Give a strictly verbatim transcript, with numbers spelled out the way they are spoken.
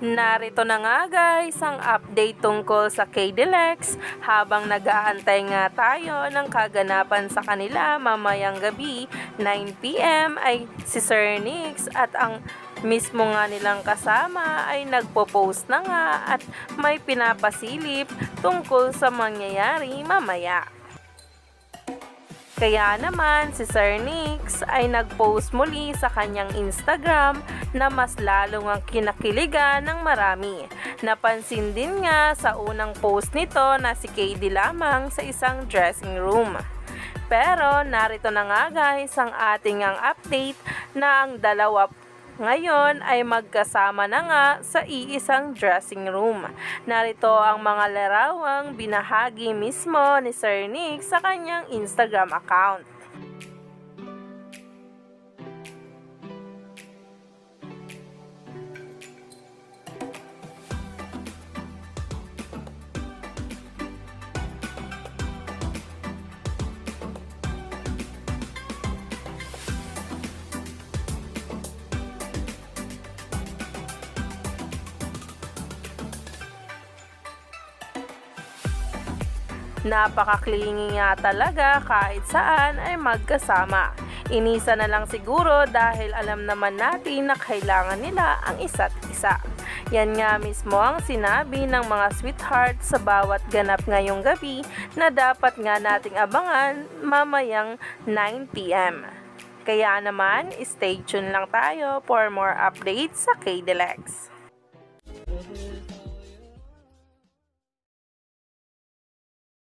Narito na nga guys ang update tungkol sa K D L E X habang nag-aantay nga tayo ng kaganapan sa kanila mamayang gabi nine p m ay si Sir Nix at ang mismo nga nilang kasama ay nagpo-post na nga at may pinapasilip tungkol sa mangyayari mamaya. Kaya naman si Sir Nix ay nag-post muli sa kanyang Instagram na mas lalong ang kinakiligan ng marami. Napansin din nga sa unang post nito na si K D lamang sa isang dressing room. Pero narito na nga guys ang ating ang update na ang dalawa ngayon ay magkasama na nga sa iisang dressing room. Narito ang mga larawang binahagi mismo ni Sir Nix sa kanyang Instagram account. Napaka-clingy nga talaga kahit saan ay magkasama. Inisa na lang siguro dahil alam naman natin na kailangan nila ang isa't isa. Yan nga mismo ang sinabi ng mga sweetheart sa bawat ganap ngayong gabi na dapat nga nating abangan mamayang nine p m Kaya naman, stay tuned lang tayo for more updates sa K D L E X.